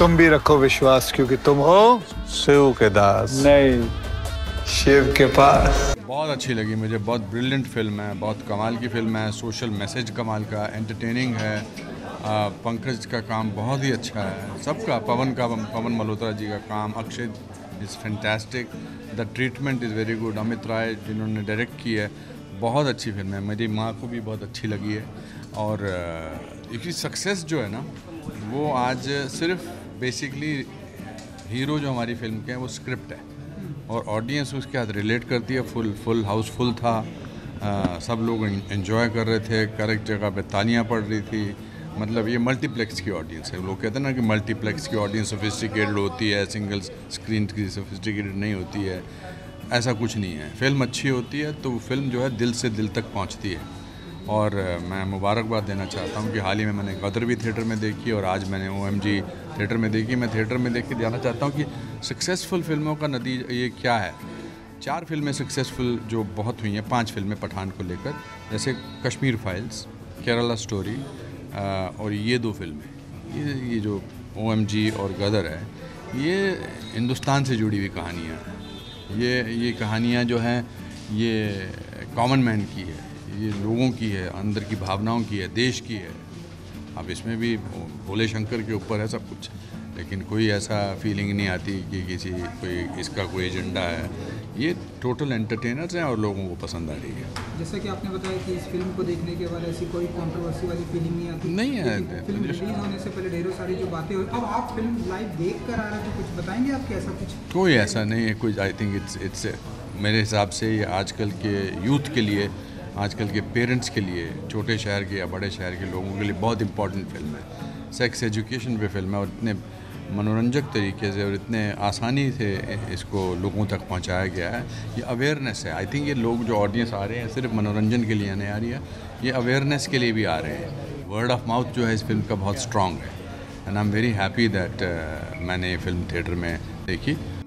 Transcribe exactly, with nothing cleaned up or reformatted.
तुम भी रखो विश्वास, क्योंकि तुम हो शिव के दास, नहीं शिव के पास। बहुत अच्छी लगी मुझे, बहुत ब्रिलियंट फिल्म है, बहुत कमाल की फिल्म है। सोशल मैसेज कमाल का, एंटरटेनिंग है। आ, पंकज का काम बहुत ही अच्छा है, सबका, पवन का, पवन मल्होत्रा जी का काम, Akshay is fantastic, the treatment is very good. Amit Rai जिन्होंने डायरेक्ट की है, बहुत अच्छी फिल्म है, मेरी माँ को भी बहुत अच्छी लगी है। और इसकी सक्सेस जो है ना, वो आज सिर्फ बेसिकली हीरो जो हमारी फिल्म के हैं वो स्क्रिप्ट है और ऑडियंस उसके साथ रिलेट करती है। फुल फुल हाउसफुल था, आ, सब लोग एंजॉय कर रहे थे, करेक्ट जगह पे तालियां पड़ रही थी। मतलब ये मल्टीप्लेक्स की ऑडियंस है। लोग कहते हैं ना कि मल्टीप्लेक्स की ऑडियंस सोफिस्टिकेटेड होती है, सिंगल स्क्रीन की सोफिस्टिकेटेड नहीं होती है, ऐसा कुछ नहीं है। फिल्म अच्छी होती है तो फिल्म जो है दिल से दिल तक पहुंचती है। और मैं मुबारकबाद देना चाहता हूं कि हाल ही में मैंने गदर भी थिएटर में देखी और आज मैंने ओ एम जी थिएटर में देखी। मैं थिएटर में देख के जाना चाहता हूं कि सक्सेसफुल फिल्मों का नतीजा ये क्या है। चार फिल्में सक्सेसफुल जो बहुत हुई हैं, पांच फिल्में पठान को लेकर, जैसे कश्मीर फाइल्स, केरला स्टोरी और ये दो फिल्में, ये ये जो ओ एम जी और गदर है, ये हिंदुस्तान से जुड़ी हुई कहानियाँ हैं। ये ये कहानियाँ जो हैं ये कॉमन मैन की है, ये लोगों की है, अंदर की भावनाओं की है, देश की है। अब इसमें भी भोले शंकर के ऊपर है सब कुछ, लेकिन कोई ऐसा फीलिंग नहीं आती कि किसी कोई इसका कोई एजेंडा है। ये टोटल एंटरटेनर्स हैं और लोगों को पसंद आ रही है। जैसा कि आपने बताया कि इस फिल्म को देखने के बाद ऐसी कोई कंट्रोवर्सी वाली फीलिंग नहीं आती। नहीं है, फिल्म रिलीज होने से पहले ढेरों सारी जो बातें हुई, अब आप फिल्म लाइव देख कर आ रहे हैं तो कुछ बताएंगे आपके ऐसा कुछ? कोई ऐसा नहीं है, कोई आई थिंक इट्स इट्स मेरे हिसाब से ये आजकल के यूथ के लिए, आजकल के पेरेंट्स के लिए, छोटे शहर के या बड़े शहर के लोगों के लिए बहुत इंपॉर्टेंट फिल्म है। सेक्स एजुकेशन पे फिल्म है और इतने मनोरंजक तरीके से और इतने आसानी से इसको लोगों तक पहुंचाया गया है। ये अवेयरनेस है। आई थिंक ये लोग जो ऑडियंस आ रहे हैं सिर्फ मनोरंजन के लिए नहीं आ रही है, ये अवेयरनेस के लिए भी आ रहे हैं। वर्ड ऑफ माउथ जो है इस फिल्म का बहुत स्ट्रॉन्ग है and I am very happy that मैंने ये फिल्म थिएटर में देखी।